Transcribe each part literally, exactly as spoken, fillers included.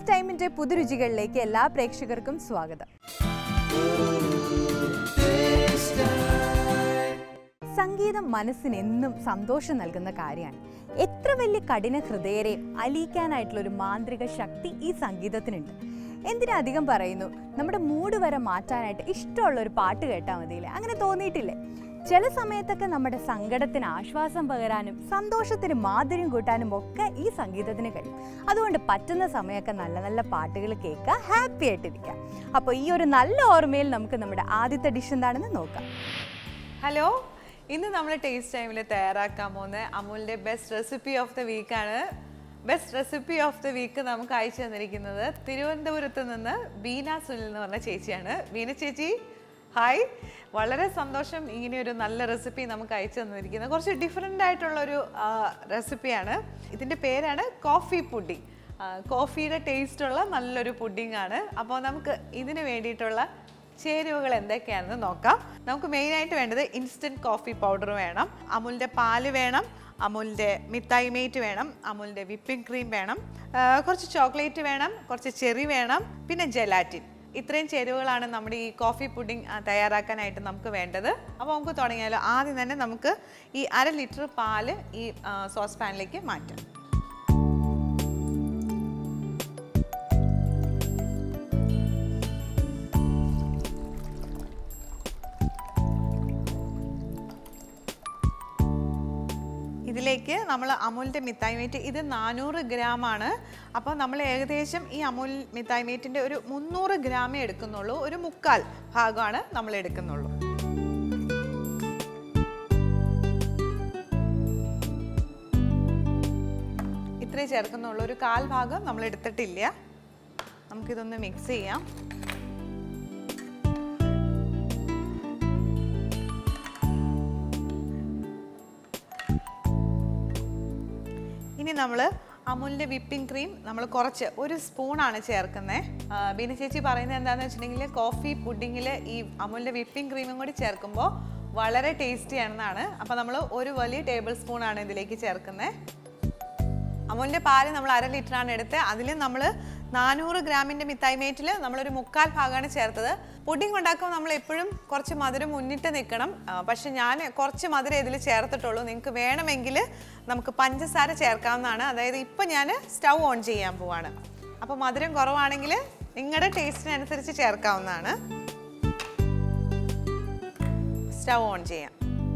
Taste ടൈമിന്റെ പുതുരുചികളിലേക്ക് എല്ലാ പ്രേക്ഷകർക്കും സ്വാഗതം. സംഗീതം മനസ്സിന് എന്നും സന്തോഷം നൽകുന്ന കാര്യമാണ്. എത്ര വലിയ കഠിന ഹൃദയരെയും അലിയിക്കാനായിട്ടുള്ള ഒരു മാന്ത്രിക ശക്തി ഈ സംഗീതത്തിനുണ്ട്. എന്തിനധികം പറയുന്നു, നമ്മുടെ മൂഡ് വരെ മാറ്റാനായിട്ട് ഇഷ്ടമുള്ള ഒരു പാട്ട് കേട്ടാൽ മതിയില്ലേ? അങ്ങനെ തോന്നിയിട്ടില്ലേ? ചില സമയത്തൊക്കെ നമ്മുടെ സങ്കടത്തിന് ആശ്വാസം പകരാനും സന്തോഷത്തിന് മാധുര്യം കൂട്ടാനും ഒക്കെ ഈ സംഗീതത്തിന് കഴിയും. അതുകൊണ്ട് പറ്റുന്ന സമയമൊക്കെ നല്ല നല്ല പാട്ടുകൾ കേൾക്കുക, ഹാപ്പി ആയിട്ടിരിക്കാം. അപ്പോൾ ഈ ഒരു നല്ല ഓർമ്മയിൽ നമുക്ക് നമ്മുടെ ആദ്യത്തെ ഡിഷ് എന്താണെന്ന് നോക്കാം. ഹലോ, ഇന്ന് നമ്മൾ ടേസ്റ്റ് ടൈമിൽ തയ്യാറാക്കാൻ പോകുന്ന അമൂലിൻ്റെ ബെസ്റ്റ് റെസിപ്പി ഓഫ് ദ വീക്കാണ്. Best recipe of the week നമുക്ക് അയച്ചു തന്നിരിക്കുന്നത് തിരുവനന്തപുരത്ത് നിന്ന് ബീന സുനിൽ എന്ന് പറഞ്ഞ ചേച്ചിയാണ്. ബീന ചേച്ചി ഹായ്, വളരെ സന്തോഷം. ഇങ്ങനെ ഒരു നല്ല റെസിപ്പി നമുക്ക് അയച്ചു തന്നിരിക്കുന്നത് കുറച്ച് ഡിഫറെൻ്റ് ആയിട്ടുള്ളൊരു റെസിപ്പിയാണ്. ഇതിൻ്റെ പേരാണ് കോഫി പുഡിംഗ്. കോഫിയുടെ ടേസ്റ്റുള്ള നല്ലൊരു പുഡിംഗ് ആണ്. അപ്പോൾ നമുക്ക് ഇതിന് വേണ്ടിയിട്ടുള്ള ചേരുവകൾ എന്തൊക്കെയാണെന്ന് നോക്കാം. നമുക്ക് മെയിനായിട്ട് വേണ്ടത് ഇൻസ്റ്റൻറ്റ് കോഫി പൗഡർ വേണം, അമൂലിൻ്റെ പാല് വേണം, അമൂലിൻ്റെ മിഠായി മേറ്റ് വേണം, അമൂലിൻ്റെ വിപ്പിംഗ് ക്രീം വേണം, കുറച്ച് ചോക്ലേറ്റ് വേണം, കുറച്ച് ചെറി വേണം, പിന്നെ ജെലാറ്റിൻ. ഇത്രയും ചേരുവകളാണ് നമ്മുടെ ഈ കോഫി പുഡിംഗ് തയ്യാറാക്കാനായിട്ട് നമുക്ക് വേണ്ടത്. അപ്പോൾ നമുക്ക് തുടങ്ങിയാലോ. ആദ്യം തന്നെ നമുക്ക് ഈ അര ലിറ്റർ പാല് ഈ സോസ് പാനിലേക്ക് മാറ്റാം. ഇതിലേക്ക് നമ്മൾ അമൂലിൻ്റെ മിഠായി മേറ്റ്, ഇത് നാനൂറ് ഗ്രാം ആണ്. അപ്പോൾ നമ്മൾ ഏകദേശം ഈ അമൂൽ മിഠായി മേറ്റിൻ്റെ ഒരു മുന്നൂറ് ഗ്രാമേ എടുക്കുന്നുള്ളൂ. ഒരു മുക്കാൽ ഭാഗമാണ് നമ്മൾ എടുക്കുന്നുള്ളൂ. ഇത്രേ ചേർക്കുന്നുള്ളൂ, ഒരു കാൽ ഭാഗം നമ്മൾ എടുത്തിട്ടില്ല. നമുക്കിതൊന്ന് മിക്സ് ചെയ്യാം. ഇനി നമ്മൾ അമൂലിൻ്റെ വിപ്പിംഗ് ക്രീം നമ്മൾ കുറച്ച് ഒരു സ്പൂണാണ് ചേർക്കുന്നത്. ബീന ചേച്ചി പറയുന്നത് എന്താണെന്ന് വെച്ചിട്ടുണ്ടെങ്കിൽ കോഫി പുഡിങ്ങിൽ ഈ അമൂലിൻ്റെ വിപ്പിംഗ് ക്രീമും കൂടി ചേർക്കുമ്പോൾ വളരെ ടേസ്റ്റി ആണെന്നാണ്. അപ്പോൾ നമ്മൾ ഒരു വലിയ ടേബിൾ സ്പൂണാണ് ഇതിലേക്ക് ചേർക്കുന്നത്. അമൂലിൻ്റെ പാല് നമ്മൾ അര ലിറ്ററാണ് എടുത്തത്. അതിൽ നമ്മൾ നാനൂറ് ഗ്രാമിൻ്റെ മിഠായി മേറ്റിൽ നമ്മളൊരു മുക്കാൽ ഭാഗമാണ് ചേർത്തത്. പുഡിംഗ് ഉണ്ടാക്കുമ്പോൾ നമ്മൾ എപ്പോഴും കുറച്ച് മധുരം മുന്നിട്ട് നിൽക്കണം. പക്ഷെ ഞാൻ കുറച്ച് മധുരം ഇതിൽ ചേർത്തിട്ടുള്ളൂ. നിങ്ങൾക്ക് വേണമെങ്കിൽ നമുക്ക് പഞ്ചസാര ചേർക്കാവുന്നതാണ്. അതായത് ഇപ്പം ഞാൻ സ്റ്റൗ ഓൺ ചെയ്യാൻ പോവാണ്. അപ്പോൾ മധുരം കുറവാണെങ്കിൽ നിങ്ങളുടെ ടേസ്റ്റിനനുസരിച്ച് ചേർക്കാവുന്നതാണ്. സ്റ്റൗ ഓൺ ചെയ്യാം.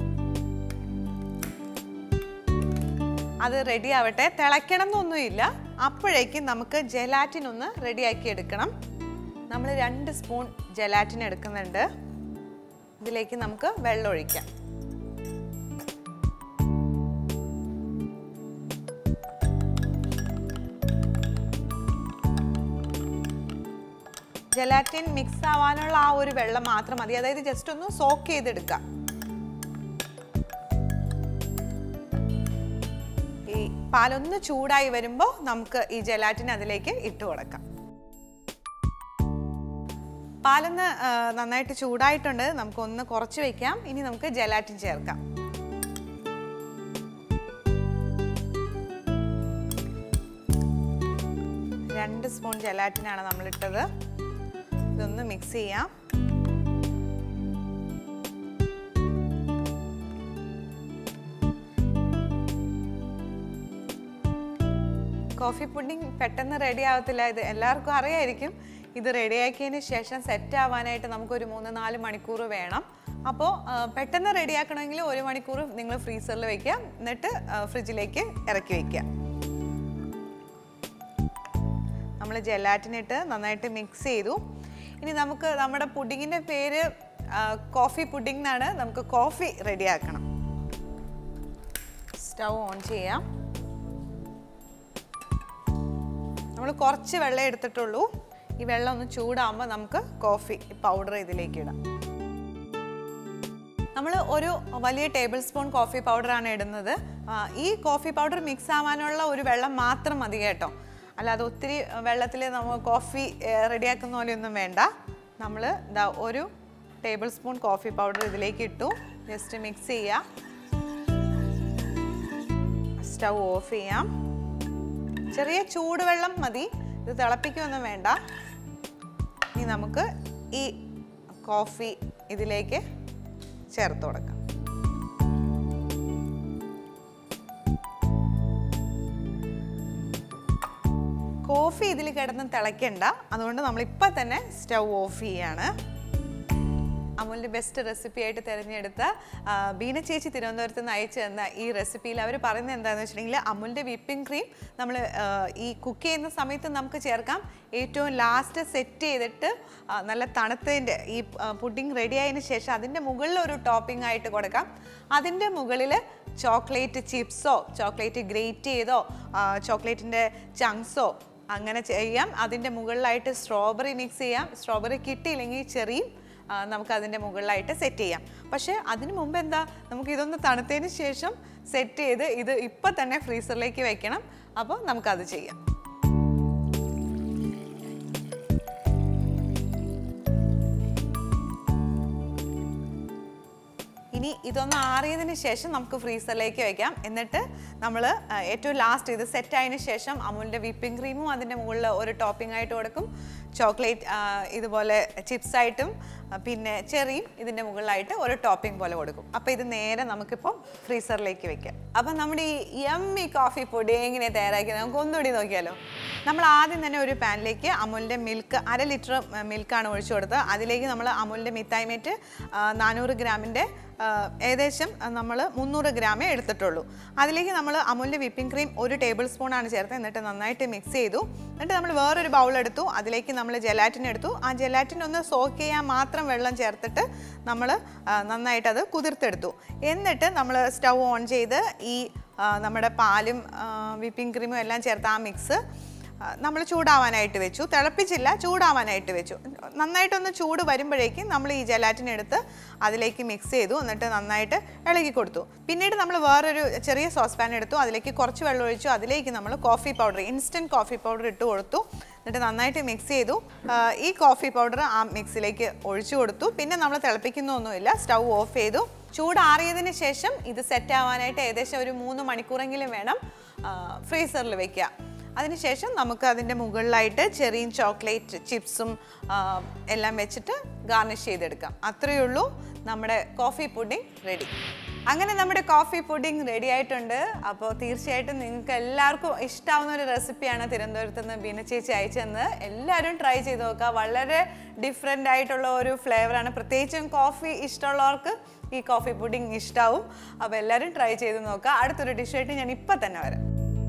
അത് റെഡി ആവട്ടെ. തിളയ്ക്കണം എന്നൊന്നുമില്ല. അപ്പോഴേക്കും നമുക്ക് ജെലാറ്റിൻ ഒന്ന് റെഡിയാക്കി എടുക്കണം. നമ്മൾ രണ്ട് സ്പൂൺ ജെലാറ്റിൻ എടുക്കുന്നുണ്ട്. ഇതിലേക്ക് നമുക്ക് വെള്ളം ഒഴിക്കാം. ജെലാറ്റിൻ മിക്സ് ആവാനുള്ള ആ ഒരു വെള്ളം മാത്രം മതി. അതായത് ജസ്റ്റ് ഒന്ന് സോക്ക് ചെയ്തെടുക്കാം. ഈ പാലൊന്ന് ചൂടായി വരുമ്പോൾ നമുക്ക് ഈ ജെലാറ്റിൻ അതിലേക്ക് ഇട്ട് കൊടുക്കാം. പാലൊന്ന് നന്നായിട്ട് ചൂടായിട്ടുണ്ട്. നമുക്കൊന്ന് കുറച്ച് വയ്ക്കാം. ഇനി നമുക്ക് ജെലാറ്റിൻ ചേർക്കാം. രണ്ട് സ്പൂൺ ജെലാറ്റിനാണ് നമ്മളിട്ടത്. ഇതൊന്ന് മിക്സ് ചെയ്യാം. കോഫി പുഡിംഗ് പെട്ടെന്ന് റെഡി ആവത്തില്ല. ഇത് എല്ലാവർക്കും അറിയായിരിക്കും. ഇത് റെഡിയാക്കിയതിന് ശേഷം സെറ്റ് ആവാനായിട്ട് നമുക്കൊരു മൂന്ന് നാല് മണിക്കൂർ വേണം. അപ്പോൾ പെട്ടെന്ന് റെഡിയാക്കണമെങ്കിൽ ഒരു മണിക്കൂർ നിങ്ങൾ ഫ്രീസറിൽ വയ്ക്കുക, എന്നിട്ട് ഫ്രിഡ്ജിലേക്ക് ഇറക്കി വയ്ക്കുക. നമ്മൾ ജെലാറ്റിനിട്ട് നന്നായിട്ട് മിക്സ് ചെയ്തു. ഇനി നമുക്ക് നമ്മുടെ പുഡിങ്ങിൻ്റെ പേര് കോഫി പുഡിംഗ് എന്നാണ്. നമുക്ക് കോഫി റെഡിയാക്കണം. സ്റ്റൗ ഓൺ ചെയ്യാം. നമ്മൾ കുറച്ച് വെള്ളം എടുത്തിട്ടുള്ളൂ. ഈ വെള്ളം ഒന്ന് ചൂടാകുമ്പോൾ നമുക്ക് കോഫി പൗഡർ ഇതിലേക്ക് ഇടാം. നമ്മൾ ഒരു വലിയ ടേബിൾ സ്പൂൺ കോഫി പൗഡറാണ് ഇടുന്നത്. ഈ കോഫി പൗഡർ മിക്സ് ആവാനുള്ള ഒരു വെള്ളം മാത്രം മതി കേട്ടോ. അല്ലാതെ ഒത്തിരി വെള്ളത്തിൽ നമ്മൾ കോഫി റെഡിയാക്കുന്ന പോലെയൊന്നും വേണ്ട. നമ്മൾ ഇതാ ഒരു ടേബിൾ സ്പൂൺ കോഫി പൗഡർ ഇതിലേക്ക് ഇട്ടു. ജസ്റ്റ് മിക്സ് ചെയ്യാം. സ്റ്റൗ ഓഫ് ചെയ്യാം. ചെറിയ ചൂടുവെള്ളം മതി. ഇത് തിളപ്പിക്കൊന്നും വേണ്ട. ഇനി നമുക്ക് ഈ കോഫി ഇതിലേക്ക് ചേർത്ത് കൊടുക്കാം. കോഫി ഇതിൽ കിടന്ന് തിളയ്ക്കണ്ട, അതുകൊണ്ട് നമ്മളിപ്പോൾ തന്നെ സ്റ്റൗ ഓഫ് ചെയ്യാണ്. അമുലിൻ്റെ ബെസ്റ്റ് റെസിപ്പി ആയിട്ട് തിരഞ്ഞെടുത്ത ബീന ചേച്ചി തിരുവനന്തപുരത്ത് നിന്ന് അയച്ചു തന്ന ഈ റെസിപ്പിയിൽ അവർ പറയുന്നത് എന്താണെന്ന് വെച്ചിട്ടുണ്ടെങ്കിൽ അമുലിൻ്റെ വിപ്പിംഗ് ക്രീം നമ്മൾ ഈ കുക്ക് ചെയ്യുന്ന സമയത്ത് നമുക്ക് ചേർക്കാം. ഏറ്റവും ലാസ്റ്റ് സെറ്റ് ചെയ്തിട്ട് നല്ല തണുത്തതിൻ്റെ ഈ പുഡിംഗ് റെഡി ആയതിന് ശേഷം അതിൻ്റെ മുകളിൽ ഒരു ടോപ്പിംഗ് ആയിട്ട് കൊടുക്കാം. അതിൻ്റെ മുകളിൽ ചോക്ലേറ്റ് ചിപ്സോ ചോക്ലേറ്റ് ഗ്രേറ്റ് ചെയ്തോ ചോക്ലേറ്റിൻ്റെ ചങ്ക്സോ അങ്ങനെ ചെയ്യാം. അതിൻ്റെ മുകളിലായിട്ട് സ്ട്രോബെറി മിക്സ് ചെയ്യാം. സ്ട്രോബെറി കിട്ടിയില്ലെങ്കിൽ ചെറിയും നമുക്ക് അതിൻ്റെ മുകളിലായിട്ട് സെറ്റ് ചെയ്യാം. പക്ഷേ അതിന് മുമ്പ് എന്താ, നമുക്ക് ഇതൊന്ന് തണുത്തതിന് ശേഷം സെറ്റ് ചെയ്ത് ഇത് ഇപ്പം തന്നെ ഫ്രീസറിലേക്ക് വെക്കണം. അപ്പോൾ നമുക്കത് ചെയ്യാം. ഇനി ഇതൊന്ന് ആറിയതിന് ശേഷം നമുക്ക് ഫ്രീസറിലേക്ക് വെക്കാം. എന്നിട്ട് നമ്മൾ ഏറ്റവും ലാസ്റ്റ് ഇത് സെറ്റ് ആയതിനു ശേഷം അമുലിൻ്റെ വിപ്പിംഗ് ക്രീമും അതിൻ്റെ മുകളിൽ ഒരു ടോപ്പിംഗ് ആയിട്ട് കൊടുക്കും. ചോക്ലേറ്റ് ഇതുപോലെ ചിപ്സായിട്ടും പിന്നെ ചെറിയും ഇതിൻ്റെ മുകളിലായിട്ട് ഒരു ടോപ്പിംഗ് പോലെ കൊടുക്കും. അപ്പോൾ ഇത് നേരെ നമുക്കിപ്പോൾ ഫ്രീസറിലേക്ക് വെക്കാം. അപ്പം നമ്മുടെ ഈ യമ്മി കോഫി പൊടി എങ്ങനെ തയ്യാറാക്കിയത് നമുക്ക് ഒന്നുകൂടി നോക്കിയാലോ. നമ്മൾ ആദ്യം തന്നെ ഒരു പാനിലേക്ക് അമുലിൻ്റെ മിൽക്ക് അര ലിറ്റർ മിൽക്കാണ് ഒഴിച്ചു കൊടുത്തത്. അതിലേക്ക് നമ്മൾ അമുലിൻ്റെ മിഠായി മേറ്റ് നാനൂറ് ഗ്രാമിൻ്റെ ഏകദേശം നമ്മൾ മുന്നൂറ് ഗ്രാമേ എടുത്തിട്ടുള്ളൂ. അതിലേക്ക് നമ്മൾ അമുലിൻ്റെ വിപ്പിംഗ് ക്രീം ഒരു ടേബിൾ സ്പൂണാണ് ചേർത്തത്. എന്നിട്ട് നന്നായിട്ട് മിക്സ് ചെയ്തു. എന്നിട്ട് നമ്മൾ വേറൊരു ബൗൾ എടുത്തു. അതിലേക്ക് നമ്മൾ ജെലാറ്റിൻ എടുത്തു. ആ ജെലാറ്റിൻ ഒന്ന് സോക്ക് ചെയ്യാൻ മാത്രം വെള്ളം ചേർത്തിട്ട് നമ്മൾ നന്നായിട്ട് അത് കുതിർത്തെടുത്തു. എന്നിട്ട് നമ്മൾ സ്റ്റൗ ഓൺ ചെയ്ത് ഈ നമ്മുടെ പാലും വിപ്പിംഗ് ക്രീമും എല്ലാം ചേർത്ത് ആ മിക്സ് നമ്മൾ ചൂടാവാനായിട്ട് വെച്ചു. തിളപ്പിച്ചില്ല, ചൂടാവാനായിട്ട് വെച്ചു. നന്നായിട്ടൊന്ന് ചൂട് വരുമ്പോഴേക്കും നമ്മൾ ഈ ജെലാറ്റിൻ എടുത്ത് അതിലേക്ക് മിക്സ് ചെയ്തു. എന്നിട്ട് നന്നായിട്ട് ഇളകി കൊടുത്തു. പിന്നീട് നമ്മൾ വേറൊരു ചെറിയ സോസ് പാൻ എടുത്തു. അതിലേക്ക് കുറച്ച് വെള്ളം ഒഴിച്ചു. അതിലേക്ക് നമ്മൾ coffee powder, instant coffee powder ഇട്ട് കൊടുത്തു. എന്നിട്ട് നന്നായിട്ട് മിക്സ് ചെയ്തു. ഈ കോഫി പൗഡർ ആ മിക്സിലേക്ക് ഒഴിച്ചു കൊടുത്തു. പിന്നെ നമ്മൾ തിളപ്പിക്കുന്നൊന്നുമില്ല, സ്റ്റൗ ഓഫ് ചെയ്തു. ചൂടാറിയതിന് ശേഷം ഇത് സെറ്റ് ആവാനായിട്ട് ഏകദേശം ഒരു മൂന്ന് മണിക്കൂറെങ്കിലും വേണം ഫ്രീസറിൽ വെക്കുക. അതിനുശേഷം നമുക്ക് അതിൻ്റെ മുകളിലായിട്ട് ചെറിയും ചോക്ലേറ്റ് ചിപ്സും എല്ലാം വെച്ചിട്ട് ഗാർണിഷ് ചെയ്തെടുക്കാം. അത്രയേ ഉള്ളൂ, നമ്മുടെ കോഫി പുഡിംഗ് റെഡി. അങ്ങനെ നമ്മുടെ കോഫി പുഡിംഗ് റെഡി ആയിട്ടുണ്ട്. അപ്പോൾ തീർച്ചയായിട്ടും നിങ്ങൾക്ക് എല്ലാവർക്കും ഇഷ്ടമാവുന്ന ഒരു റെസിപ്പിയാണ് തിരുവനന്തപുരത്ത് നിന്ന് ബീന ചേച്ചി അയച്ചെന്ന്. എല്ലാവരും ട്രൈ ചെയ്ത് നോക്കുക. വളരെ ഡിഫറെൻ്റ് ആയിട്ടുള്ള ഒരു ഫ്ലേവറാണ്. പ്രത്യേകിച്ചും കോഫി ഇഷ്ടമുള്ളവർക്ക് ഈ കോഫി പുഡിംഗ് ഇഷ്ടമാവും. അപ്പോൾ എല്ലാവരും ട്രൈ ചെയ്ത് നോക്കുക. അടുത്തൊരു ഡിഷായിട്ട് ഞാൻ ഇപ്പം തന്നെ വരാം.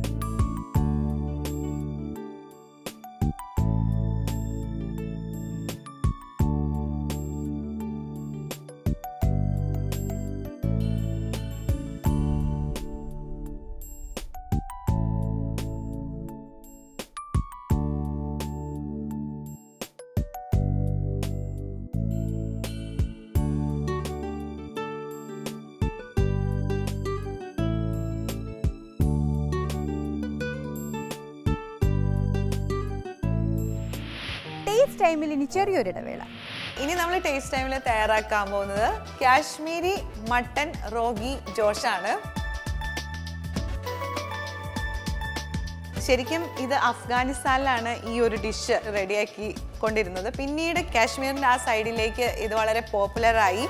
ടേസ്റ്റ് ടൈമിൽ ഇനി ചെറിയൊരു ഇടവേള. ഇനി നമ്മൾ ടേസ്റ്റ് ടൈമിൽ തയ്യാറാക്കാൻ പോകുന്നത് കാശ്മീരി മട്ടൻ റോഗി ജോഷാണ്. ശരിക്കും ഇത് അഫ്ഗാനിസ്ഥാനിലാണ് ഈ ഒരു ഡിഷ് റെഡിയാക്കി കൊണ്ടിരുന്നത്. പിന്നീട് കാശ്മീരിൻ്റെ ആ സൈഡിലേക്ക് ഇത് വളരെ പോപ്പുലറായി.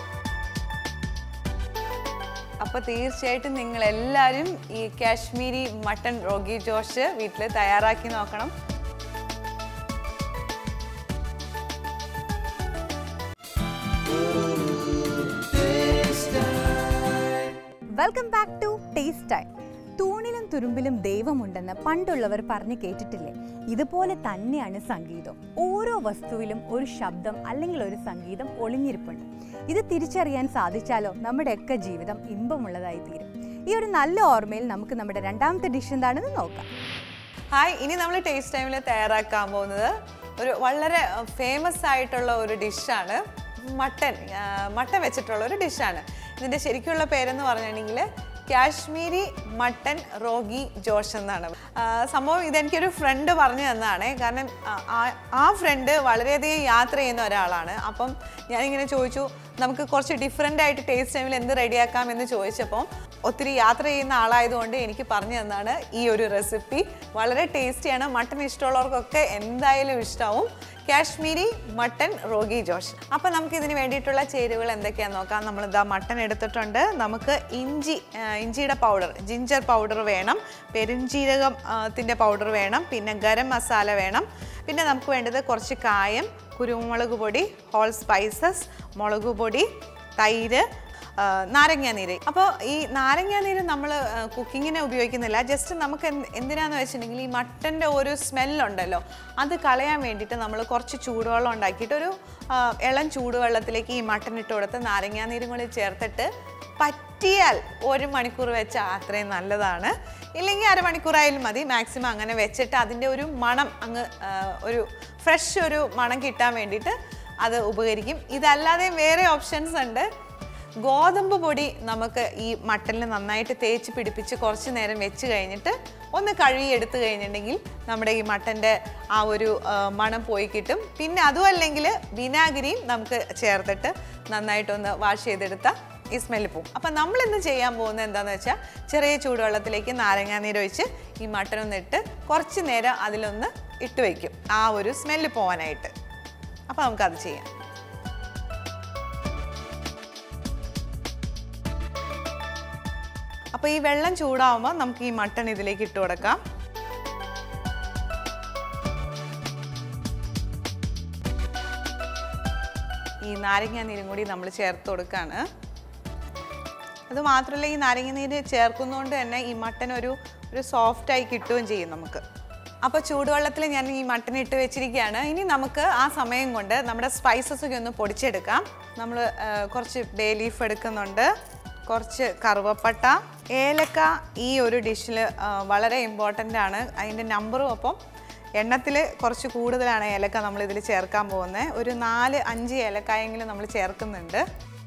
അപ്പോൾ തീർച്ചയായിട്ടും നിങ്ങളെല്ലാവരും ഈ കാശ്മീരി മട്ടൻ റോഗി ജോഷ് വീട്ടിൽ തയ്യാറാക്കി നോക്കണം. Welcome back to taste time. തൂണിലും തുരുമ്പിലും ദൈവമുണ്ടെന്ന് പണ്ടുള്ളവർ പറഞ്ഞു കേട്ടിട്ടില്ലേ? ഇതുപോലെ തന്നെയാണ് സംഗീതം. ഓരോ വസ്തുവിലും ഒരു ശബ്ദം അല്ലെങ്കിൽ ഒരു സംഗീതം ഒളിഞ്ഞിരിപ്പുണ്ട്. ഇത് തിരിച്ചറിയാൻ സാധിച്ചാലോ നമ്മുടെയൊക്കെ ജീവിതം ഇമ്പമുള്ളതായി തീരും. ഈ ഒരു നല്ല ഓർമ്മയിൽ നമുക്ക് നമ്മുടെ രണ്ടാമത്തെ ഡിഷ് എന്താണെന്ന് നോക്കാം. ഹായ്, ഇനി നമ്മൾ ടേസ്റ്റ് ടൈമിൽ തയ്യാറാക്കാൻ പോകുന്നത് ഒരു വളരെ ഫേമസ് ആയിട്ടുള്ള ഒരു ഡിഷാണ്. മട്ടൻ മട്ടൻ വെച്ചിട്ടുള്ള ഒരു ഡിഷാണ്. ഇതിൻ്റെ ശരിക്കുള്ള പേരെന്ന് പറഞ്ഞിട്ടുണ്ടെങ്കിൽ കാശ്മീരി മട്ടൻ റോഗി ജോഷ് എന്നാണ്. സംഭവം ഇതെനിക്കൊരു ഫ്രണ്ട് പറഞ്ഞു തന്നതാണ്. കാരണം ആ ഫ്രണ്ട് വളരെയധികം യാത്ര ചെയ്യുന്ന ഒരാളാണ്. അപ്പം ഞാനിങ്ങനെ ചോദിച്ചു, നമുക്ക് കുറച്ച് ഡിഫറെൻ്റ് ആയിട്ട് ടേസ്റ്റ് ടൈമിൽ എന്ത് റെഡിയാക്കാം എന്ന് ചോദിച്ചപ്പം ഒത്തിരി യാത്ര ചെയ്യുന്ന ആളായതുകൊണ്ട് എനിക്ക് പറഞ്ഞു തന്നാണ് ഈ ഒരു റെസിപ്പി. വളരെ ടേസ്റ്റിയാണ്. മട്ടൺ ഇഷ്ടമുള്ളവർക്കൊക്കെ എന്തായാലും ഇഷ്ടമാവും. കാശ്മീരി മട്ടൺ റോഗി ജോഷ്. അപ്പം നമുക്ക് ഇതിന് വേണ്ടിയിട്ടുള്ള ചേരുവകൾ എന്തൊക്കെയാണെന്ന് നോക്കാം. നമ്മൾ ഇതാ മട്ടൺ എടുത്തിട്ടുണ്ട്. നമുക്ക് ഇഞ്ചി ഇഞ്ചിയുടെ പൗഡർ, ജിഞ്ചർ പൗഡർ വേണം, പെരുംജീരകത്തിൻ്റെ പൗഡർ വേണം, പിന്നെ ഗരം മസാല വേണം, പിന്നെ നമുക്ക് വേണ്ടത് കുറച്ച് കായം, കുരുമുളക് പൊടി, ഹോൾ സ്പൈസസ്, മുളക് പൊടി, തൈര്, നാരങ്ങാനീര്. അപ്പോൾ ഈ നാരങ്ങാനീര് നമ്മൾ കുക്കിങ്ങിനെ ഉപയോഗിക്കുന്നില്ല. ജസ്റ്റ് നമുക്ക് എന്തിനാന്ന് വെച്ചിട്ടുണ്ടെങ്കിൽ ഈ മട്ടൻ്റെ ഒരു സ്മെല്ലുണ്ടല്ലോ അത് കളയാൻ വേണ്ടിയിട്ട് നമ്മൾ കുറച്ച് ചൂടുവെള്ളം ഉണ്ടാക്കിയിട്ട് ഒരു ഇളം ചൂടുവെള്ളത്തിലേക്ക് ഈ മട്ടൻ ഇട്ട് കൊടുത്ത് നാരങ്ങാനീരും കൂടി ചേർത്തിട്ട് പറ്റിയാൽ ഒരു മണിക്കൂർ വെച്ചാൽ അത്രയും നല്ലതാണ്. ഇല്ലെങ്കിൽ അരമണിക്കൂറായാലും മതി. മാക്സിമം അങ്ങനെ വെച്ചിട്ട് അതിൻ്റെ ഒരു മണം അങ്ങ് ഒരു ഫ്രഷ് ഒരു മണം കിട്ടാൻ വേണ്ടിയിട്ട് അത് ഉപകരിക്കും. ഇതല്ലാതെ വേറെ ഓപ്ഷൻസ് ഉണ്ട്. ഗോതമ്പ് പൊടി നമുക്ക് ഈ മട്ടനിൽ നന്നായിട്ട് തേച്ച് പിടിപ്പിച്ച് കുറച്ച് നേരം വെച്ച് കഴിഞ്ഞിട്ട് ഒന്ന് കഴുകി എടുത്തു കഴിഞ്ഞിട്ടുണ്ടെങ്കിൽ നമ്മുടെ ഈ മട്ടൻ്റെ ആ ഒരു മണം പോയി കിട്ടും. പിന്നെ അതും അല്ലെങ്കിൽ വിനാഗിരിയും നമുക്ക് ചേർത്തിട്ട് നന്നായിട്ടൊന്ന് വാഷ് ചെയ്തെടുത്താൽ ഈ സ്മെല്ല് പോവും. അപ്പം നമ്മളിന്ന് ചെയ്യാൻ പോകുന്നത് എന്താണെന്ന് വെച്ചാൽ ചെറിയ ചൂടുവെള്ളത്തിലേക്ക് നാരങ്ങാനീരൊഴിച്ച് ഈ മട്ടനൊന്നിട്ട് കുറച്ച് നേരം അതിലൊന്ന് ഇട്ട് വയ്ക്കും ആ ഒരു സ്മെല്ല് പോകാനായിട്ട്. അപ്പോൾ നമുക്കത് ചെയ്യാം. അപ്പോൾ ഈ വെള്ളം ചൂടാവുമ്പോൾ നമുക്ക് ഈ മട്ടൺ ഇതിലേക്ക് ഇട്ട് കൊടുക്കാം. ഈ നാരങ്ങാനീരും കൂടി നമ്മൾ ചേർത്ത് കൊടുക്കുകയാണ്. അത് മാത്രമല്ല ഈ നാരങ്ങാനീര് ചേർക്കുന്നതുകൊണ്ട് തന്നെ ഈ മട്ടൻ ഒരു ഒരു സോഫ്റ്റായി കിട്ടുകയും ചെയ്യും നമുക്ക്. അപ്പോൾ ചൂടുവെള്ളത്തിൽ ഞാൻ ഈ മട്ടൻ ഇട്ട് വെച്ചിരിക്കുകയാണ്. ഇനി നമുക്ക് ആ സമയം കൊണ്ട് നമ്മുടെ സ്പൈസസ് ഒക്കെ ഒന്ന് പൊടിച്ചെടുക്കാം. നമ്മൾ കുറച്ച് ബേ ലീഫ് എടുക്കുന്നുണ്ട്, കുറച്ച് കറുവപ്പട്ട, ഏലക്ക. ഈ ഒരു ഡിഷിൽ വളരെ ഇമ്പോർട്ടൻ്റ് ആണ്. അതിൻ്റെ നമ്പറും ഒപ്പം എണ്ണത്തിൽ കുറച്ച് കൂടുതലാണ് ഏലക്ക നമ്മളിതിൽ ചേർക്കാൻ പോകുന്നത്. ഒരു നാല് അഞ്ച് ഏലക്കായെങ്കിലും നമ്മൾ ചേർക്കുന്നുണ്ട്.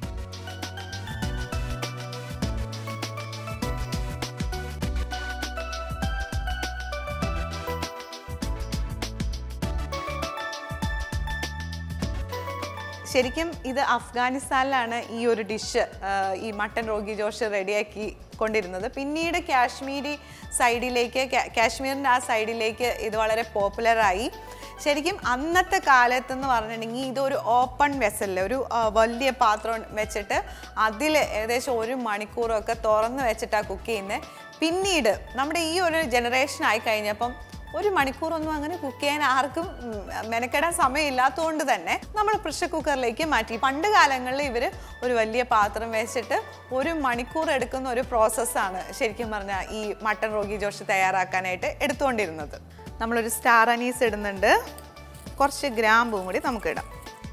ശരിക്കും ഇത് അഫ്ഗാനിസ്ഥാനിലാണ് ഈ ഒരു ഡിഷ് ഈ മട്ടൻ റോഗി ജോഷ് റെഡിയാക്കി കൊണ്ടിരുന്നത്. പിന്നീട് കാശ്മീരി സൈഡിലേക്ക് കാശ്മീരിൻ്റെ ആ സൈഡിലേക്ക് ഇത് വളരെ പോപ്പുലറായി. ശരിക്കും അന്നത്തെ കാലത്തെന്ന് പറഞ്ഞിട്ടുണ്ടെങ്കിൽ ഇതൊരു ഓപ്പൺ വെസലിൽ ഒരു വലിയ പാത്രം വെച്ചിട്ട് അതിൽ ഏകദേശം ഒരു മണിക്കൂറൊക്കെ തുറന്ന് വെച്ചിട്ടാണ് കുക്ക് ചെയ്യുന്നത്. പിന്നീട് നമ്മുടെ ഈ ഒരു ജനറേഷൻ ആയി കഴിഞ്ഞപ്പം ഒരു മണിക്കൂറൊന്നും അങ്ങനെ കുക്ക് ചെയ്യാൻ ആർക്കും മെനക്കെടാൻ സമയമില്ലാത്തതുകൊണ്ട് തന്നെ നമ്മൾ പ്രഷർ കുക്കറിലേക്ക് മാറ്റി. പണ്ട് കാലങ്ങളിൽ ഇവർ ഒരു വലിയ പാത്രം വെച്ചിട്ട് ഒരു മണിക്കൂർ എടുക്കുന്ന ഒരു പ്രോസസ്സാണ് ശരിക്കും പറഞ്ഞാൽ ഈ മട്ടൻ റോഗി ജോഷ് തയ്യാറാക്കാനായിട്ട് എടുത്തുകൊണ്ടിരുന്നത്. നമ്മളൊരു സ്റ്റാർ അനീസ് ഇടുന്നുണ്ട്, കുറച്ച് ഗ്രാമ്പും കൂടി നമുക്കിടാം.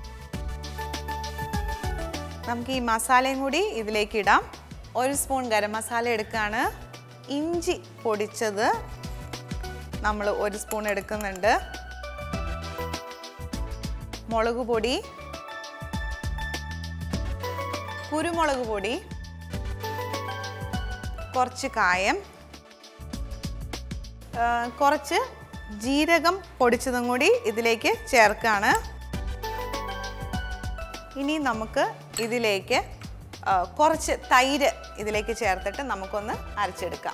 നമുക്ക് ഈ മസാലയും കൂടി ഇതിലേക്ക് ഇടാം. ഒരു സ്പൂൺ ഗരം മസാല എടുക്കുകയാണ്. ഇഞ്ചി പൊടിച്ചത് നമ്മൾ ഒരു സ്പൂൺ എടുക്കുന്നുണ്ട്. മുളക് പൊടി, കുരുമുളക് പൊടി, കുറച്ച് കായം, കുറച്ച് ജീരകം പൊടിച്ചതും കൂടി ഇതിലേക്ക് ചേർക്കുകയാണ്. ഇനി നമുക്ക് ഇതിലേക്ക് കുറച്ച് തൈര് ഇതിലേക്ക് ചേർത്തിട്ട് നമുക്കൊന്ന് അരച്ചെടുക്കാം.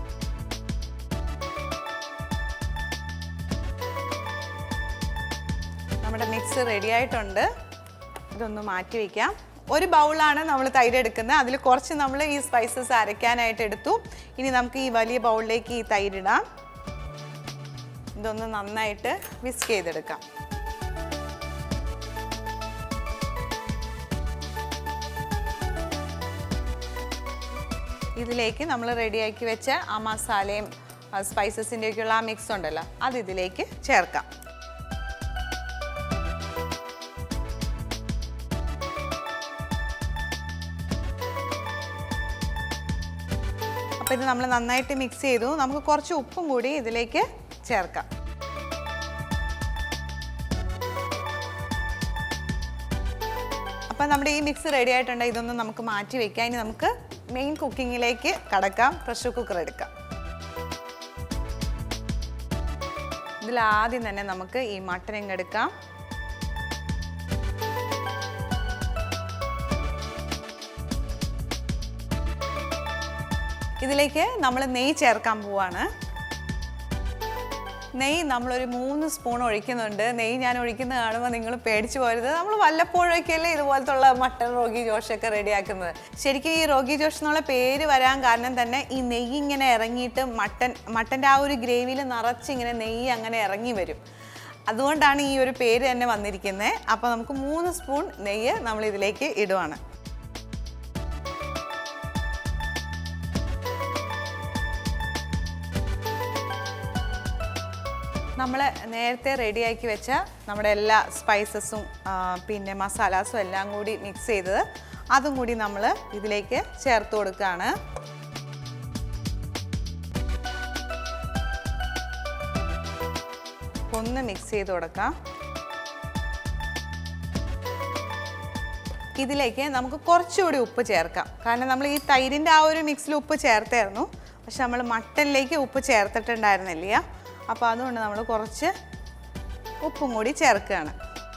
നമ്മുടെ മിക്സ് റെഡി ആയിട്ടുണ്ട്. ഇതൊന്ന് മാറ്റി വയ്ക്കാം. ഒരു ബൗളാണ് നമ്മൾ തൈര് എടുക്കുന്നത്. അതിൽ കുറച്ച് നമ്മൾ ഈ സ്പൈസസ് അരയ്ക്കാനായിട്ട് എടുത്തു. ഇനി നമുക്ക് ഈ വലിയ ബൗളിലേക്ക് ഈ തൈരിടാം. ഇതൊന്ന് നന്നായിട്ട് വിസ്ക് ചെയ്തെടുക്കാം. ഇതിലേക്ക് നമ്മൾ റെഡിയാക്കി വെച്ച ആ മസാലയും സ്പൈസസിൻ്റെയൊക്കെയുള്ള ആ മിക്സ് ഉണ്ടല്ലോ അത് ഇതിലേക്ക് ചേർക്കാം. അപ്പോൾ ഇത് നമ്മൾ നന്നായിട്ട് മിക്സ് ചെയ്തു. നമുക്ക് കുറച്ച് ഉപ്പും കൂടി ഇതിലേക്ക് ചേർക്കാം. അപ്പോൾ നമ്മുടെ ഈ മിക്സ് റെഡി ആയിട്ടുണ്ട്. ഇതൊന്ന് നമുക്ക് മാറ്റി വയ്ക്കാം. ഇനി നമുക്ക് മെയിൻ കുക്കിങ്ങിലേക്ക് കടക്കാം. പ്രഷർ കുക്കർ എടുക്കാം. ഇതിലാദ്യം തന്നെ നമുക്ക് ഈ മട്ടൻ ഇങ്ങ് എടുക്കാം. ഇതിലേക്ക് നമ്മൾ നെയ്യ് ചേർക്കാൻ പോവാണ്. നെയ്യ് നമ്മളൊരു മൂന്ന് സ്പൂൺ ഒഴിക്കുന്നുണ്ട്. നെയ്യ് ഞാൻ ഒഴിക്കുന്നത് കാണുമ്പോൾ നിങ്ങൾ പേടിച്ചു പോരുത്. നമ്മൾ വല്ലപ്പോഴൊക്കെയല്ലേ ഇതുപോലത്തുള്ള മട്ടൻ റോഗി ജോഷൊക്കെ റെഡിയാക്കുന്നത്. ശരിക്കും ഈ റോഗി ജോഷ് എന്നുള്ള പേര് വരാൻ കാരണം തന്നെ ഈ നെയ്യ് ഇങ്ങനെ ഇറങ്ങിയിട്ട് മട്ടൻ മട്ടൻ്റെ ആ ഒരു ഗ്രേവിയിൽ നിറച്ചിങ്ങനെ നെയ്യ് അങ്ങനെ ഇറങ്ങി വരും. അതുകൊണ്ടാണ് ഈ ഒരു പേര് തന്നെ വന്നിരിക്കുന്നത്. അപ്പോൾ നമുക്ക് മൂന്ന് സ്പൂൺ നെയ്യ് നമ്മൾ ഇതിലേക്ക് ഇടുവാണ്. നമ്മൾ നേരത്തെ റെഡിയാക്കി വെച്ച നമ്മുടെ എല്ലാ സ്പൈസസും പിന്നെ മസാലാസും എല്ലാം കൂടി മിക്സ് ചെയ്തത് അതും കൂടി നമ്മൾ ഇതിലേക്ക് ചേർത്ത് കൊടുക്കുകയാണ്. ഒന്ന് മിക്സ് ചെയ്ത് കൊടുക്കാം. ഇതിലേക്ക് നമുക്ക് കുറച്ചുകൂടി ഉപ്പ് ചേർക്കാം. കാരണം നമ്മൾ ഈ തൈരിൻ്റെ ആ ഒരു മിക്സിൽ ഉപ്പ് ചേർത്തായിരുന്നു. പക്ഷെ നമ്മൾ മട്ടനിലേക്ക് ഉപ്പ് ചേർത്തിട്ടുണ്ടായിരുന്നില്ല. അപ്പോൾ അതുകൊണ്ട് നമ്മൾ കുറച്ച് ഉപ്പും കൂടി ചേർക്കുകയാണ്.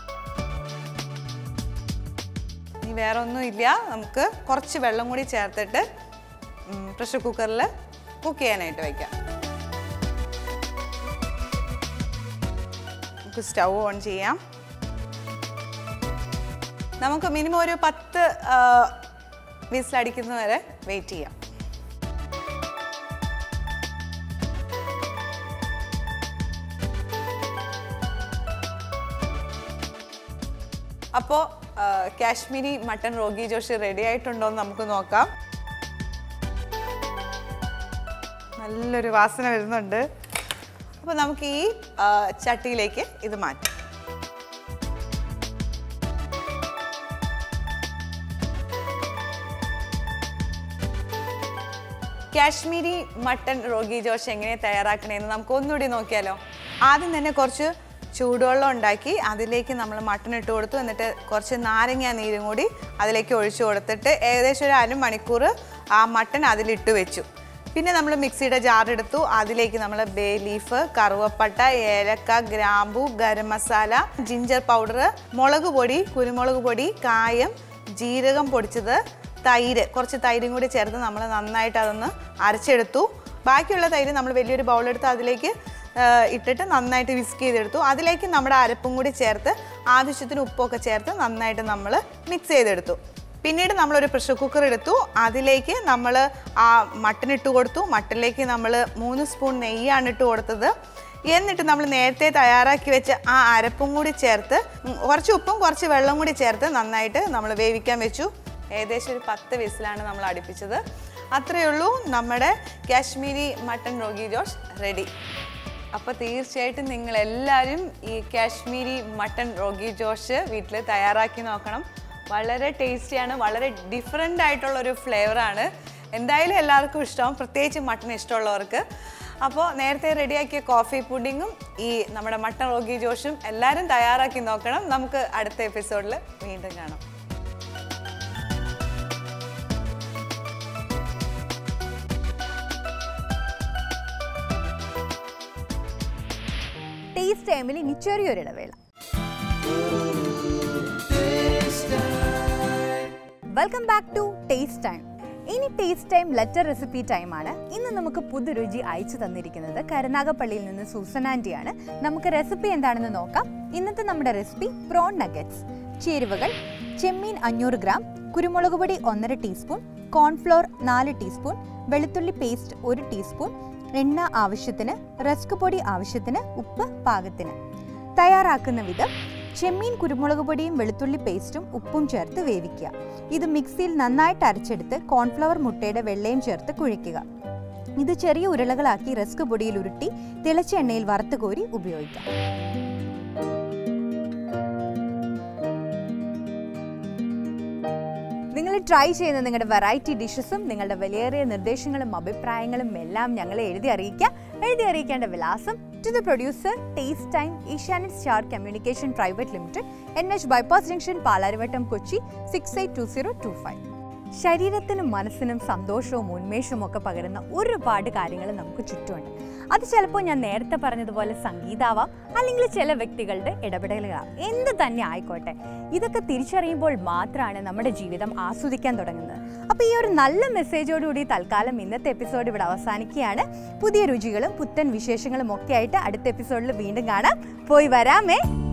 ഇനി വേറെ ഒന്നുമില്ല, നമുക്ക് കുറച്ച് വെള്ളം കൂടി ചേർത്തിട്ട് പ്രഷർ കുക്കറിൽ കുക്ക് ചെയ്യാനായിട്ട് വയ്ക്കാം. നമുക്ക് സ്റ്റൗ ഓൺ ചെയ്യാം. നമുക്ക് മിനിമം ഒരു പത്ത് വിസിലടിക്കുന്നത് വരെ വെയിറ്റ് ചെയ്യാം. അപ്പോൾ കാശ്മീരി മട്ടൻ റോഗി ജോഷ് റെഡി ആയിട്ടുണ്ടോ എന്ന് നമുക്ക് നോക്കാം. നല്ലൊരു വാസന വരുന്നുണ്ട്. അപ്പോൾ നമുക്ക് ഈ ചട്ടിയിലേക്ക് ഇത് മാറ്റാം. കാശ്മീരി മട്ടൻ റോഗി ജോഷ് എങ്ങനെ തയ്യാറാക്കണമെന്ന് നമുക്ക് ഒന്നുകൂടി നോക്കിയാലോ. ആദ്യം തന്നെ കുറച്ച് ചൂടുവെള്ളം ഉണ്ടാക്കി അതിലേക്ക് നമ്മൾ മട്ടൺ ഇട്ട് കൊടുത്തു. എന്നിട്ട് കുറച്ച് നാരങ്ങ നീരും കൂടി അതിലേക്ക് ഒഴിച്ചു കൊടുത്തിട്ട് ഏകദേശം ഒരു അരമണിക്കൂർ ആ മട്ടൺ അതിലിട്ട് വെച്ചു. പിന്നെ നമ്മൾ മിക്സിയുടെ ജാർ എടുത്തു. അതിലേക്ക് നമ്മൾ ബേ ലീഫ്, കറുവപ്പട്ട, ഏലക്ക, ഗ്രാമ്പു, ഗരം മസാല, ജിഞ്ചർ പൗഡർ, മുളക് പൊടി, കുരുമുളക് പൊടി, കായം, ജീരകം പൊടിച്ചത്, തൈര്, കുറച്ച് തൈരും കൂടി ചേർത്ത് നമ്മൾ നന്നായിട്ട് അതൊന്ന് അരച്ചെടുത്തു. ബാക്കിയുള്ള തൈര് നമ്മൾ വലിയൊരു ബൗളെടുത്ത് അതിലേക്ക് ഇട്ടിട്ട് നന്നായിട്ട് വിസ്ക് ചെയ്തെടുത്തു. അതിലേക്ക് നമ്മുടെ അരപ്പും കൂടി ചേർത്ത് ആവശ്യത്തിന് ഉപ്പൊക്കെ ചേർത്ത് നന്നായിട്ട് നമ്മൾ മിക്സ് ചെയ്തെടുത്തു. പിന്നീട് നമ്മളൊരു പ്രഷർ കുക്കർ എടുത്തു. അതിലേക്ക് നമ്മൾ ആ മട്ടൺ ഇട്ട് കൊടുത്തു. മട്ടണിലേക്ക് നമ്മൾ മൂന്ന് സ്പൂൺ നെയ്യാണ് ഇട്ട് കൊടുത്തത്. എന്നിട്ട് നമ്മൾ നേരത്തെ തയ്യാറാക്കി വെച്ച ആ അരപ്പും കൂടി ചേർത്ത് കുറച്ച് ഉപ്പും കുറച്ച് വെള്ളം കൂടി ചേർത്ത് നന്നായിട്ട് നമ്മൾ വേവിക്കാൻ വെച്ചു. ഏകദേശം ഒരു പത്ത് വിസിലാണ് നമ്മൾ അടുപ്പിച്ചത്. അത്രയേ ഉള്ളൂ, നമ്മുടെ കാശ്മീരി മട്ടൻ റോഗി ജോഷ് റെഡി. അപ്പോൾ തീർച്ചയായിട്ടും നിങ്ങളെല്ലാവരും ഈ കാശ്മീരി മട്ടൻ റോഗി ജോഷ് വീട്ടിൽ തയ്യാറാക്കി നോക്കണം. വളരെ ടേസ്റ്റിയാണ്, വളരെ ഡിഫറെൻ്റ് ആയിട്ടുള്ളൊരു ഫ്ലേവറാണ്. എന്തായാലും എല്ലാവർക്കും ഇഷ്ടമാവും, പ്രത്യേകിച്ച് മട്ടൺ ഇഷ്ടമുള്ളവർക്ക്. അപ്പോൾ നേരത്തെ റെഡിയാക്കിയ കോഫി പുഡിങ്ങും ഈ നമ്മുടെ മട്ടൻ റോഗി ജോഷും എല്ലാവരും തയ്യാറാക്കി നോക്കണം. നമുക്ക് അടുത്ത എപ്പിസോഡിൽ വീണ്ടും കാണാം. ടേസ്റ്റ് ടൈമിൽ ഇനി ചെറിയൊരു ഇടവേള. Welcome back to taste time. ഇനി ടേസ്റ്റ് ടൈം ലെറ്റർ റെസിപ്പി ടൈമാണ്. ഇന്ന് നമുക്ക് പുതുരുചി അയച്ചു തന്നിരിക്കുന്നത് കരുനാഗപ്പള്ളിയിൽ നിന്ന് സൂസൻ ആൻറ്റിയാണ്. നമുക്ക് റെസിപ്പി എന്താണെന്ന് നോക്കാം. ഇന്നത്തെ നമ്മുടെ റെസിപ്പി പ്രോൺ നഗറ്റ്സ്. ചേരുവകൾ: ചെമ്മീൻ അഞ്ഞൂറ് ഗ്രാം, കുരുമുളക് പൊടി ഒന്നര ടീസ്പൂൺ, കോൺഫ്ലോർ നാല് ടീസ്പൂൺ, വെളുത്തുള്ളി പേസ്റ്റ് ഒരു ടീസ്പൂൺ, എണ്ണ ആവശ്യത്തിന്, റസ്ക് പൊടി ആവശ്യത്തിന്, ഉപ്പ് പാകത്തിന്. തയ്യാറാക്കുന്ന വിധം: ചെമ്മീൻ കുരുമുളക് പൊടിയും വെളുത്തുള്ളി പേസ്റ്റും ഉപ്പും ചേർത്ത് വേവിക്കുക. ഇത് മിക്സിയിൽ നന്നായിട്ട് അരച്ചെടുത്ത് കോൺഫ്ലവർ മുട്ടയുടെ വെള്ളയും ചേർത്ത് കുഴയ്ക്കുക. ഇത് ചെറിയ ഉരുളകളാക്കി റസ്ക് പൊടിയിൽ ഉരുട്ടി തിളച്ച എണ്ണയിൽ വറുത്ത് കോരി ഉപയോഗിക്കാം. നിങ്ങൾ ട്രൈ ചെയ്യുന്ന നിങ്ങളുടെ വെറൈറ്റി ഡിഷസും നിങ്ങളുടെ വിലയേറിയ നിർദ്ദേശങ്ങളും അഭിപ്രായങ്ങളും എല്ലാം ഞങ്ങളെ എഴുതി അറിയിക്കാം. എഴുതി അറിയിക്കേണ്ട വിലാസം: to the producer, taste time, Asianet star communication private limited, N H bypass junction, Palarivattom, Kochi six eight two zero two five. ശരീരത്തിനും മനസ്സിനും സന്തോഷവും ഉന്മേഷവും ഒക്കെ പകരുന്ന ഒരുപാട് കാര്യങ്ങൾ നമുക്ക് ചുറ്റുമുണ്ട്. അത് ചിലപ്പോൾ ഞാൻ നേരത്തെ പറഞ്ഞതുപോലെ സംഗീതമാവാം, അല്ലെങ്കിൽ ചില വ്യക്തികളുടെ ഇടപെടലുകളാവാം, എന്ത് തന്നെ ആയിക്കോട്ടെ. ഇതൊക്കെ തിരിച്ചറിയുമ്പോൾ മാത്രമാണ് നമ്മുടെ ജീവിതം ആസ്വദിക്കാൻ തുടങ്ങുന്നത്. അപ്പോൾ ഈ ഒരു നല്ല മെസ്സേജോടുകൂടി തൽക്കാലം ഇന്നത്തെ എപ്പിസോഡ് ഇവിടെ അവസാനിക്കുകയാണ്. പുതിയ രുചികളും പുത്തൻ വിശേഷങ്ങളും ഒക്കെ ആയിട്ട് അടുത്ത എപ്പിസോഡിൽ വീണ്ടും കാണാം. പോയി വരാമേ.